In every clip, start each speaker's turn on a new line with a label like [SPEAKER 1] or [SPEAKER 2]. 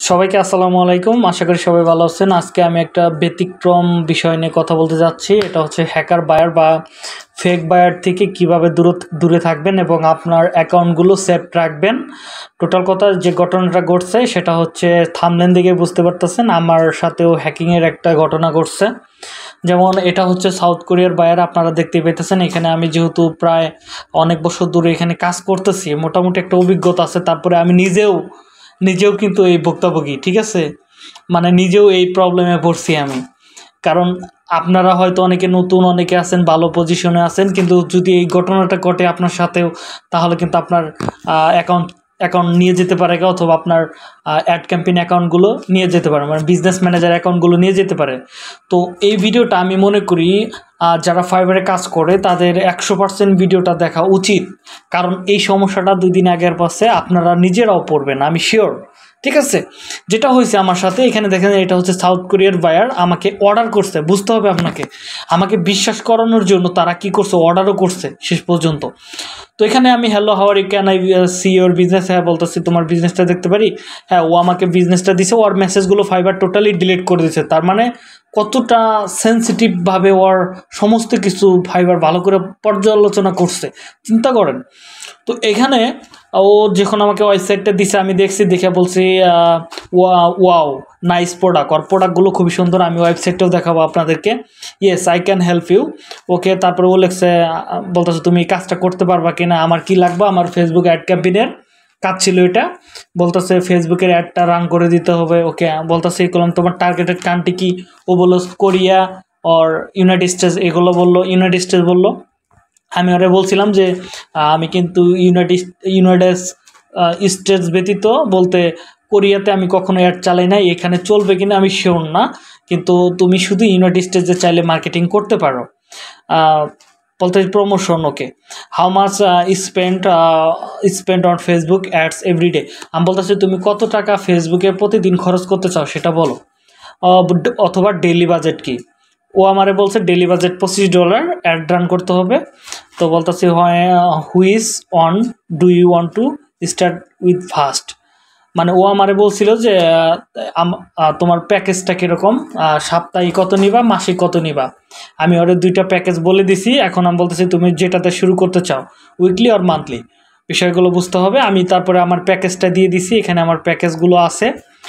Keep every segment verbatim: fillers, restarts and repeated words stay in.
[SPEAKER 1] সবাইকে আসসালামু আলাইকুম। আশা করি সবাই ভালো আছেন। আজকে আমি একটা ব্যতিক্রম বিষয় নিয়ে কথা বলতে যাচ্ছি। এটা হচ্ছে হ্যাকার বায়ার বা ফেক বায়ার থেকে কিভাবে দূর দূরে থাকবেন এবং আপনার অ্যাকাউন্টগুলো সেভ রাখবেন। টোটাল কথা যে ঘটনাটা ঘটছে সেটা হচ্ছে থাম্বনেল দেখে বুঝতে পারতেছেন আমার সাথেও হ্যাকিংয়ের একটা ঘটনা ঘটছে। যেমন এটা হচ্ছে সাউথ কোরিয়ার বায়ার, আপনারা দেখতেই পেতেছেন। এখানে আমি যেহেতু প্রায় অনেক বছর ধরে এখানে কাজ করতেছি, মোটামুটি একটা অভিজ্ঞতা আছে। তারপরে আমি নিজেও নিজেও কিন্তু এই ভুক্তভোগী, ঠিক আছে, মানে নিজেও এই প্রবলেমে পড়ছি আমি। কারণ আপনারা হয়তো অনেকে নতুন, অনেকে আছেন ভালো পজিশনে আছেন, কিন্তু যদি এই ঘটনাটা ঘটে আপনার সাথেও, তাহলে কিন্তু আপনার অ্যাকাউন্ট অ্যাকাউন্ট নিয়ে যেতে পারে, অথবা আপনার অ্যাড ক্যাম্পেইন অ্যাকাউন্টগুলো নিয়ে যেতে পারে, মানে বিজনেস ম্যানেজার অ্যাকাউন্টগুলো নিয়ে যেতে পারে। তো এই ভিডিওটা আমি মনে করি যারা ফাইবারে কাজ করে তাদের একশো পার্সেন্ট ভিডিওটা দেখা উচিত। কারণ এই সমস্যাটা দুই দিন আগের পাশে আপনারা নিজেরাও পড়বেন, আমি শিওর। ঠিক আছে, যেটা হয়েছে আমার সাথে, এখানে দেখেন এটা হচ্ছে সাউথ কোরিয়ার বায়ার আমাকে অর্ডার করছে। বুঝতে হবে আপনাকে, আমাকে বিশ্বাস করানোর জন্য তারা কি করছে, অর্ডারও করছে শেষ পর্যন্ত। তো এখানে আমি hello how are you, can I see your business, হ্যাঁ বলতেছি তোমার বিজনেসটা দেখতে পারি। হ্যাঁ, ও আমাকে বিজনেসটা দিছে, ওর মেসেজগুলো ফাইবার টোটালি ডিলিট করে দিয়েছে। তার মানে কতটা সেন্সিটিভভাবে ওর সমস্ত কিছু ফাইবার ভালো করে পর্যালোচনা করছে, চিন্তা করেন। তো এখানে ও যখন আমাকে ওয়েবসাইটটা দিছে, আমি দেখছি, দেখে বলছি ওয়াও নাইস প্রোডাক্ট, আর প্রোডাক্টগুলো খুবই সুন্দর। আমি ওয়েবসাইটটাও দেখাবো আপনাদেরকে। Yes I can help you. Okay, তারপরে ও লেখছে, বলতেছে তুমি কাজটা করতে পারবা কিনা, আমার কি লাগবে, আমার ফেসবুক অ্যাড ক্যাম্পেইনের কাজ ছিল এটা। বলতেছে ফেসবুকের অ্যাডটা রান করে দিতে হবে। ওকে, বলতেছে এই করলাম, তোমার টার্গেটেড কান্ট্রি কি, ও বললো কোরিয়া আর ইউনাইটেড স্টেটস, এগুলো বললো, ইউনাইটেড স্টেটস বললো। আমি ওরা বলছিলাম যে আমি কিন্তু ইউনাইটেড ইউনাইটেড স্টেটস ব্যতীত বলতে কোরিয়াতে আমি কখনো অ্যাড চালাই না, এখানে চলবে কিনা আমি শিওর না, কিন্তু তুমি শুধু ইউনাইটেড স্টেটসে চাইলে মার্কেটিং করতে পারো। বলতে promotion. Okay, how much spend spend on Facebook ads everyday. আমি বলতেছি তুমি কত টাকা ফেসবুকে প্রতিদিন খরচ করতে চাও সেটা বলো, অথবা ডেইলি বাজেট কি। ও আমারে বলছে ডেইলি বাজেট পঁচিশ ডলার অ্যাড রান করতে হবে। তো বলতেছি হয় which one do you want to start with first. মানে ও আমারে বলছিল যে তোমার প্যাকেজটা কীরকম, সাপ্তাহিক কত নিবা, মাসিক কত নিবা। আমি ওর দুইটা প্যাকেজ বলে দিছি। এখন আমি বলতেছি তুমি যেটাতে শুরু করতে চাও, উইকলি আর মান্থলি, বিষয়গুলো বুঝতে হবে। আমি তারপরে আমার প্যাকেজটা দিয়ে দিছি। এখানে আমার প্যাকেজগুলো আছে,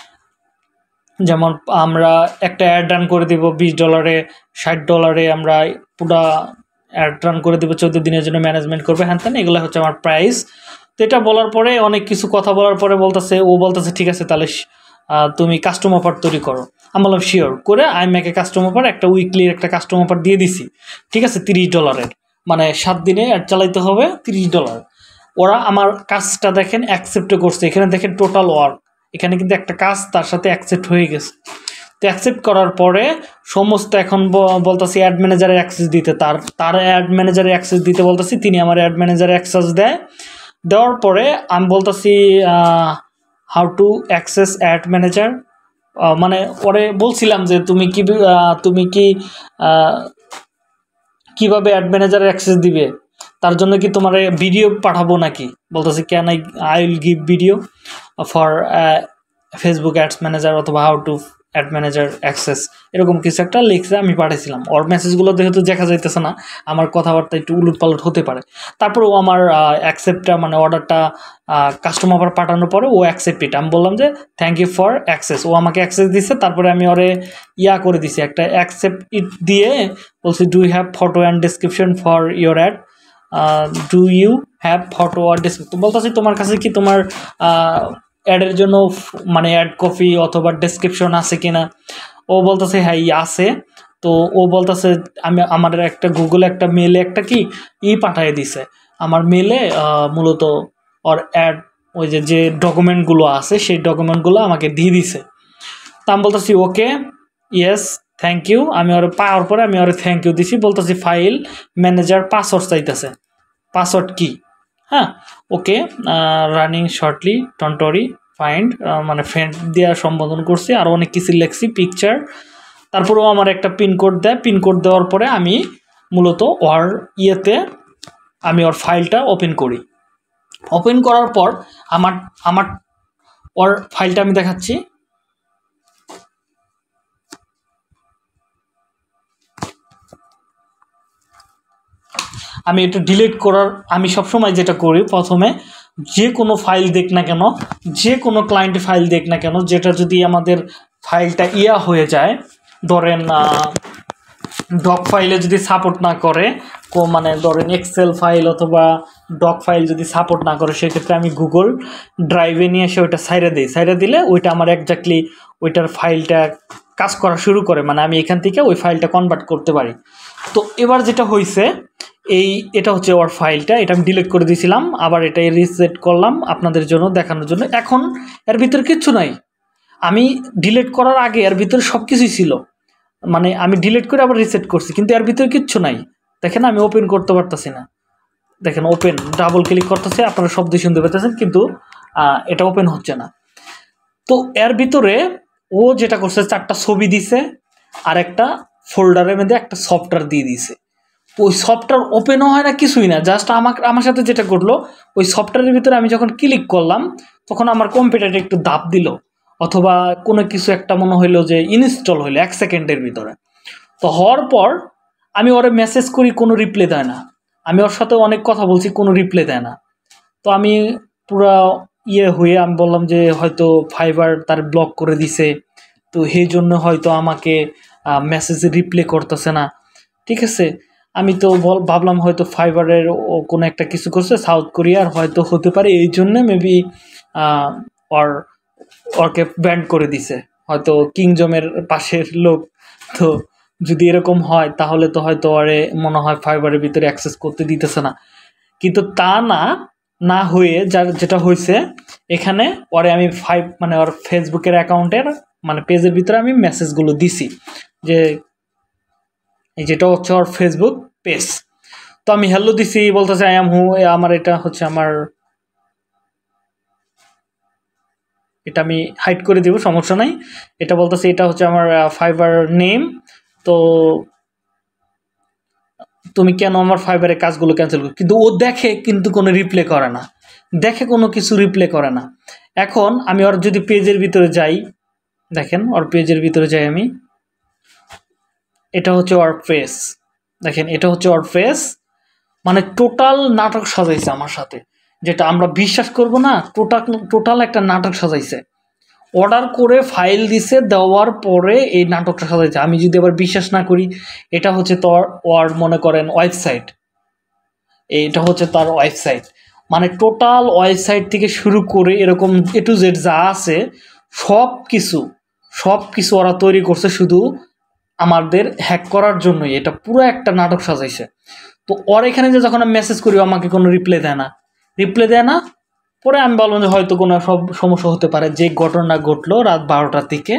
[SPEAKER 1] যেমন আমরা একটা অ্যাড রান করে দিব বিশ ডলারে, ষাট ডলারে আমরা পুরা অ্যাড রান করে দেবো, চোদ্দো দিনের জন্য ম্যানেজমেন্ট করবে, হ্যান তেন, এগুলো হচ্ছে আমার প্রাইস। তো এটা বলার পরে অনেক কিছু কথা বলার পরে বলতেছে, ও বলতেছে ঠিক আছে তাহলে তুমি কাস্টম অফার তৈরি করো। আমি বললাম শিওর। করে আমি একে কাস্টম অফার, একটা উইকলির একটা কাস্টম অফার দিয়ে দিছি, ঠিক আছে, তিরিশ ডলারের, মানে সাত দিনে অ্যাড চালাইতে হবে, তিরিশ ডলার। ওরা আমার কাজটা দেখেন অ্যাকসেপ্ট করছে। এখানে দেখেন টোটাল ওয়ার্ক, এখানে কিন্তু একটা কাজ তার সাথে অ্যাকসেপ্ট হয়ে গেছে। তো অ্যাকসেপ্ট করার পরে সমস্ত এখন বলতেছি অ্যাড ম্যানেজারের অ্যাক্সেস দিতে, তার তার অ্যাড ম্যানেজারের অ্যাক্সেস দিতে বলতেছি, তিনি আমার অ্যাড ম্যানেজারের অ্যাক্সেস দেয়। দেওয়ার পরে আমি বলতেছি how to access ad manager, মানে পরে বলছিলাম যে তুমি কি তুমি কি কীভাবে অ্যাড ম্যানেজারের অ্যাক্সেস দিবে, তার জন্য কি তোমার ভিডিও পাঠাবো নাকি। বলতেছি can I I will give video for Facebook ads manager অথবা how to ad manager access, এরকম কিছু একটা লিখছে। আমি পাঠিয়েছিলাম। ওর মেসেজগুলো যেহেতু দেখা যাইতেছে না, আমার কথাবার্তা একটু উলট পালট হতে পারে। তারপর ও আমার অ্যাকসেপ্টটা, মানে অর্ডারটা কাস্টমার আবার পাঠানোর পরে ও অ্যাকসেপ্ট ইট। আমি বললাম যে থ্যাংক ইউ ফর অ্যাক্সেস। ও আমাকে অ্যাক্সেস দিচ্ছে। তারপরে আমি ওরে ইয়া করে দিছি, একটা অ্যাকসেপ্ট ইট দিয়ে বলছি do you have photo and description for your ad, do you have photo আর ডেসক্রিপশন। বলতেছি তোমার কাছে কি তোমার অ্যাডের জন্য মানে অ্যাড কপি অথবা ডেসক্রিপশন আছে কিনা। ও বলতেছে হ্যাঁ আছে। তো ও বলতেছে আমি আমার একটা গুগলে একটা মেলে একটা কি ই পাঠিয়ে দিছে আমার মেলে, মূলত ওর অ্যাড ওই যে যে ডকুমেন্টগুলো আছে সেই ডকুমেন্টগুলো আমাকে দিয়ে দিছে। তা আমি বলতেছি ওকে ইয়েস থ্যাংক ইউ। আমি ওর পাওয়ার পরে আমি ওর থ্যাংক ইউ দিছি। বলতেছি ফাইল ম্যানেজার পাসওয়ার্ড চাইতেছে, পাসওয়ার্ড কি, হ্যাঁ ওকে, রানিং শর্টলি টন্টরি ফাইন্ড, মানে ফ্রেন্ড দেওয়া সম্বোধন করছি, আর অনেক কিছু লিখছি, পিকচার। তারপরেও আমার একটা পিনকোড দেয়। পিনকোড দেওয়ার পরে আমি মূলত ওর ইয়েতে আমি ওর ফাইলটা ওপেন করি। ওপেন করার পর আমার আমার ওর ফাইলটা আমি দেখাচ্ছি। আমি এটা ডিলিট করার আমি সবসময় যেটা করি প্রথমে যে কোনো ফাইল দেখ না কেন যে কোনো ক্লায়েন্ট ফাইল দেখ না কেন যেটা যদি আমাদের ফাইলটা ইয়া হয়ে যায় ধরেন ডক ফাইলে যদি সাপোর্ট না করে কো মানে ধরেন এক্সেল ফাইল অথবা ডক ফাইল যদি সাপোর্ট না করে সেক্ষেত্রে আমি গুগল ড্রাইভে নিয়ে এসে ওইটা সাইডে দিই সাইডে দিলে ওইটা আমার একজাক্টলি ওইটার ফাইলটা কাজ করা শুরু করে মানে আমি এখান থেকে ওই ফাইলটা কনভার্ট করতে পারি। তো এবার যেটা হয়েছে এই এটা হচ্ছে ওর ফাইলটা এটা আমি ডিলিট করে দিয়েছিলাম আবার এটাই রিসেট করলাম আপনাদের জন্য দেখানোর জন্য। এখন এর ভিতরে কিচ্ছু নাই, আমি ডিলিট করার আগে এর ভিতরে সব কিছুই ছিল মানে আমি ডিলিট করে আবার রিসেট করছি কিন্তু এর ভিতরে কিচ্ছু নাই। দেখেন আমি ওপেন করতে পারতেছি না, দেখেন ওপেন ডাবল ক্লিক করতেছে আপনারা শব্দ শুনতে পাচ্ছেন কিন্তু এটা ওপেন হচ্ছে না। তো এর ভিতরে ও যেটা করছে চারটা ছবি দিছে আর একটা ফোল্ডারের মধ্যে একটা সফটওয়্যার দিয়ে দিছে। ওই সফটওয়্যার ওপেনও হয় না কিছুই না, জাস্ট আমাকে আমার সাথে যেটা করলো ওই সফটওয়্যারের ভিতরে আমি যখন ক্লিক করলাম তখন আমার কম্পিউটারে একটু দাব দিল অথবা কোনো কিছু একটা মনে হইলো যে ইনস্টল হইলো এক সেকেন্ডের ভিতরে। তো হওয়ার পর আমি ওরে মেসেজ করি কোনো রিপ্লাই দেয় না, আমি ওর সাথে অনেক কথা বলছি কোনো রিপ্লাই দেয় না। তো আমি পুরা ইয়ে হয়ে আমি বললাম যে হয়তো ফাইবার তার ব্লক করে দিছে তো সেই জন্য হয়তো আমাকে মেসেজে রিপ্লাই করতেছে না। ঠিক আছে, আমি তো বল ভাবলাম হয়তো ফাইবারের কোনো একটা কিছু করছে সাউথ কোরিয়ার হয়তো হতে পারে এই জন্য মেবি ওর ওরকে ব্যান্ড করে দিছে হয়তো কিংজমের পাশের লোক। তো যদি এরকম হয় তাহলে তো হয়তো ওরে মনে হয় ফাইবারের ভিতরে অ্যাক্সেস করতে দিতেছে না, কিন্তু তা না না হয়ে যার যেটা হয়েছে এখানে ওরে আমি ফাইভ মানে ওর ফেসবুকের অ্যাকাউন্টের মানে পেজের ভিতরে আমি মেসেজগুলো দিছি যে যেটা হচ্ছে ওর ফেসবুক পেজ। তো আমি হ্যালো দিছি বলতেছে আই এম হু, আমার এটা হচ্ছে আমার এটা আমি হাইড করে দিব সমস্যা নাই, এটা বলতেছে এটা হচ্ছে আমার ফাইবার নেম। তো তুমি কেন আমার ফাইবারের কাজগুলো ক্যান্সেল করো, কিন্তু ও দেখে কিন্তু কোনো রিপ্লাই করে না, দেখে কোনো কিছু রিপ্লাই করে না। এখন আমি ওর যদি পেজের ভিতরে যাই দেখেন ওর পেজের ভিতরে যাই আমি, এটা হচ্ছে ওর ফেস, দেখেন এটা হচ্ছে ওর ফেস মানে টোটাল নাটক সাজাইছে আমার সাথে যেটা আমরা বিশ্বাস করব না, টোটাল টোটাল একটা নাটক সাজাইছে। অর্ডার করে ফাইল দিছে দেওয়ার পরে এই নাটকটা সাজাইছে। আমি যদি আবার বিশ্বাস না করি এটা হচ্ছে তোর ওর মনে করেন ওয়েবসাইট, এটা হচ্ছে তার ওয়েবসাইট মানে টোটাল ওয়েবসাইট থেকে শুরু করে এরকম এ টু জেড যা আছে সব কিছু সব কিছু ওরা তৈরি করছে শুধু আমাদের হ্যাক করার জন্যই, এটা পুরো একটা নাটক সাজাইছে। তো ওর এখানে যে যখন আমি মেসেজ করি আমাকে কোনো রিপ্লাই দেয় না রিপ্লাই দেয় না পরে আমি বললাম যে হয়তো কোনো সব সমস্যা হতে পারে। যে ঘটনা ঘটলো রাত বারোটার দিকে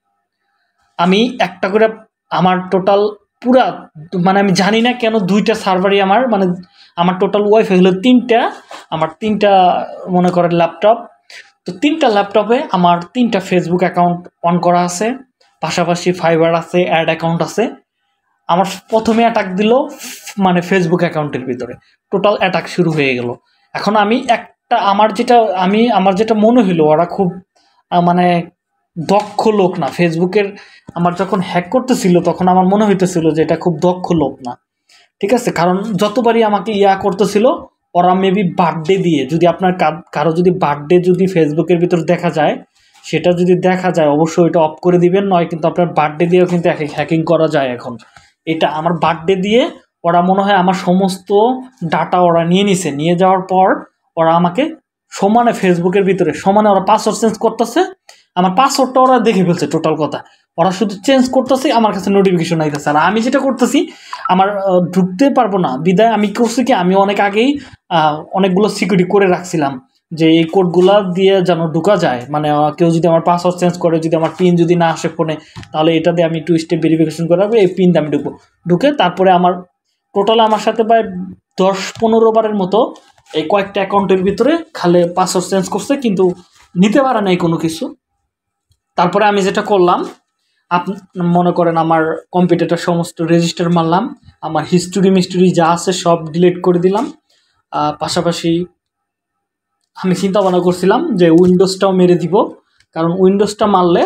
[SPEAKER 1] আমি একটা করে আমার টোটাল পুরা মানে আমি জানি না কেন দুইটা সার্ভারই আমার মানে আমার টোটাল ওয়াইফাই হলো তিনটা, আমার তিনটা মনে করেন ল্যাপটপ, তো তিনটা ল্যাপটপে আমার তিনটা ফেসবুক অ্যাকাউন্ট অন করা আছে, পাশাপাশি ফাইবার আছে, অ্যাড অ্যাকাউন্ট আছে। আমার প্রথমে অ্যাটাক দিল মানে ফেসবুক অ্যাকাউন্টের ভিতরে, টোটাল অ্যাটাক শুরু হয়ে গেল। এখন আমি একটা আমার যেটা আমি আমার যেটা মনে হলো ওরা খুব মানে দক্ষ লোক না ফেসবুকের, আমার যখন হ্যাক করতেছিল তখন আমার মনে হইতেছিল যে এটা খুব দক্ষ লোক না। ঠিক আছে, কারণ যতবারই আমাকে ইয়া করতেছিল ওরা মেবি বার্থডে দিয়ে, যদি আপনার কারো যদি বার্থডে যদি ফেসবুকের ভিতর দেখা যায় সেটা যদি দেখা যায় অবশ্যই এটা অফ করে দিবেন, নয় কিন্তু আপনার বার্থডে দিয়েও কিন্তু হ্যাকিং করা যায়। এখন এটা আমার বার্থডে দিয়ে ওরা মনে হয় আমার সমস্ত ডাটা ওরা নিয়ে নিছে, নিয়ে যাওয়ার পর ওরা আমাকে সমানে ফেসবুকের ভিতরে সমানে ওরা পাসওয়ার্ড চেঞ্জ করতেছে, আমার পাসওয়ার্ডটা ওরা দেখে ফেলছে। টোটাল কথা ওরা শুধু চেঞ্জ করতেছে, আমার কাছে নোটিফিকেশন আইতেছে। আর আমি যেটা করতেছি আমার ঢুকতে পারবো না বিদায় আমি করছি কি আমি অনেক আগেই অনেকগুলো সিকিউরিটি করে রাখছিলাম যে এই কোডগুলো দিয়ে যেন ঢুকা যায়, মানে কেউ যদি আমার পাসওয়ার্ড চেঞ্জ করে যদি আমার পিন যদি না আসে ফোনে তাহলে এটা দিয়ে আমি টু স্টেপ ভেরিফিকেশন করে রাখবো, এই পিন দিয়ে আমি ঢুকবো। ঢুকে তারপরে আমার টোটাল আমার সাথে প্রায় দশ পনেরো বারের মতো এই কয়েকটা অ্যাকাউন্টের ভিতরে খালি পাসওয়ার্ড চেঞ্জ করছে কিন্তু নিতে পারে নাই কোনো কিছু। তারপরে আমি যেটা করলাম আপনি মনে করেন আমার কম্পিউটারটা সমস্ত রেজিস্টার মারলাম, আমার হিস্টোরি মিস্টোরি যা আছে সব ডিলিট করে দিলাম। পাশাপাশি আমি চিন্তা ভাবনা করছিলাম যে উইন্ডোজটাও মেরে দিব, কারণ উইন্ডোজটা মারলে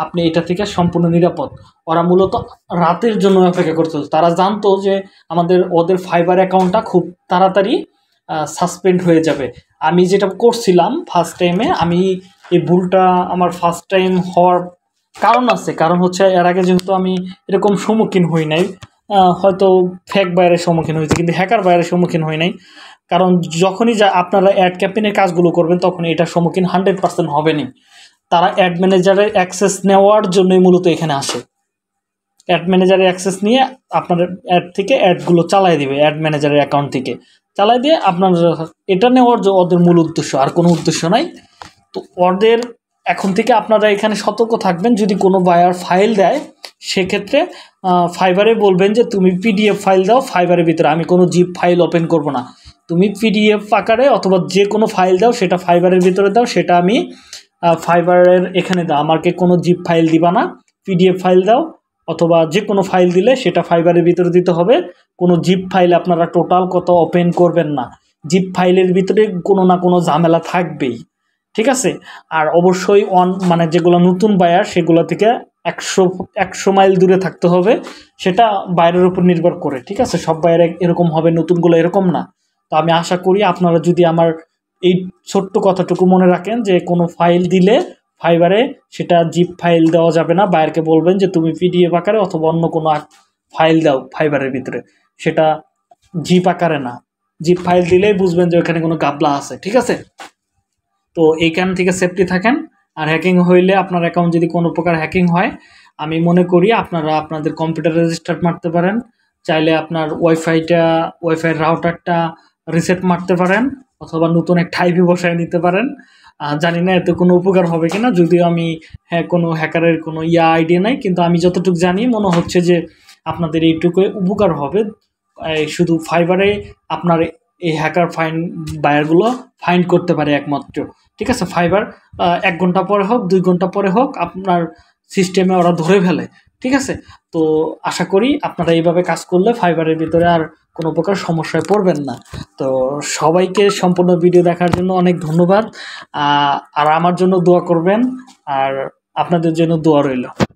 [SPEAKER 1] আপনি এটা থেকে সম্পূর্ণ নিরাপদ। ওরা মূলত রাতের জন্য অপেক্ষা করতে, তারা জানতো যে আমাদের ওদের ফাইবার অ্যাকাউন্টটা খুব তাড়াতাড়ি সাসপেন্ড হয়ে যাবে। আমি যেটা করছিলাম ফার্স্ট টাইমে, আমি এই ভুলটা আমার ফার্স্ট টাইম হওয়ার কারণ আছে, কারণ হচ্ছে এর আগে যেহেতু আমি এরকম সম্মুখীন হই নাই, হয়তো ফেক বায়ারের সম্মুখীন হয়েছে কিন্তু হ্যাকার বায়ারের সম্মুখীন হই নাই। কারণ যখনই যা আপনারা অ্যাড ক্যাম্পেইনের কাজগুলো করবেন তখন এটার সম্মুখীন হান্ড্রেড পার্সেন্ট হবেনই। তারা অ্যাড ম্যানেজারের অ্যাক্সেস নেওয়ার জন্যই মূলত এখানে আসে। অ্যাড ম্যানেজারের অ্যাক্সেস নিয়ে আপনার অ্যাড থেকে অ্যাডগুলো চালাই দিবে, অ্যাড ম্যানেজারের অ্যাকাউন্ট থেকে চালাই দিয়ে আপনার এটা নেওয়ার ওদের মূল উদ্দেশ্য, আর কোনো উদ্দেশ্য নাই। তো ওদের এখন থেকে আপনারা এখানে সতর্ক থাকবেন, যদি কোনো বায়ার ফাইল দেয় সেক্ষেত্রে ফাইবারে বলবেন যে তুমি পিডিএফ ফাইল দাও ফাইবারের ভিতরে, আমি কোনো জিপ ফাইল ওপেন করব না, তুমি পিডিএফ আকারে অথবা যে কোনো ফাইল দাও সেটা ফাইবারের ভিতরে দাও, সেটা আমি ফাইবারের এখানে দাও, আমাকে কোনো জিপ ফাইল দিবা না, পিডিএফ ফাইল দাও অথবা যে কোনো ফাইল দিলে সেটা ফাইবারের ভিতরে দিতে হবে। কোনো জিপ ফাইল আপনারা টোটাল কত ওপেন করবেন না, জিপ ফাইলের ভিতরে কোনো না কোনো ঝামেলা থাকবেই, ঠিক আছে। আর অবশ্যই অন মানে যেগুলো নতুন বায়ার সেগুলো থেকে একশো একশো মাইল দূরে থাকতে হবে, সেটা বাইরের উপর নির্ভর করে, ঠিক আছে। সব বায়ার এরকম হবে, নতুনগুলো এরকম না। তো আমি আশা করি আপনারা যদি আমার এই ছোট্ট কথাটুকু মনে রাখেন যে কোনো ফাইল দিলে ফাইবারে সেটা জিপ ফাইল দেওয়া যাবে না, বায়ারকে বলবেন যে তুমি পিডিএফ আকারে অথবা অন্য কোনো ফাইল দাও ফাইবারের ভিতরে, সেটা জিপ আকারে না। জিপ ফাইল দিলেই বুঝবেন যে ওখানে কোনো গাবলা আছে, ঠিক আছে। তো এইখান থেকে সেফটি থাকেন। আর হ্যাকিং হইলে আপনার অ্যাকাউন্ট যদি কোনো প্রকার হ্যাকিং হয়, আমি মনে করি আপনারা আপনাদের কম্পিউটার রেজিস্টার মারতে পারেন, চাইলে আপনার ওয়াইফাইটা ওয়াইফাই রাউটারটা রিসেট মারতে পারেন অথবা নতুন একটা আইপি বসায় নিতে পারেন। জানি না এতে কোনো উপকার হবে কিনা, যদিও আমি হ্যাঁ কোনো হ্যাকারের কোনো ইয়া আইডিয়া নাই, কিন্তু আমি যতটুকু জানি মনে হচ্ছে যে আপনাদের এইটুকু উপকার হবে। শুধু ফাইবারে আপনার এই হ্যাকার ফাইন বায়ারগুলো ফাইন্ড করতে পারে একমাত্র, ঠিক আছে। ফাইবার এক ঘন্টা পরে হোক দুই ঘন্টা পরে হোক আপনার সিস্টেমে ওরা ধরে ফেলে, ঠিক আছে। তো আশা করি আপনারা এইভাবে কাজ করলে ফাইবারের ভিতরে আর কোনো প্রকার সমস্যায় পড়বেন না। তো সবাইকে সম্পূর্ণ ভিডিও দেখার জন্য অনেক ধন্যবাদ, আর আমার জন্য দোয়া করবেন, আর আপনাদের জন্য দোয়া রইল।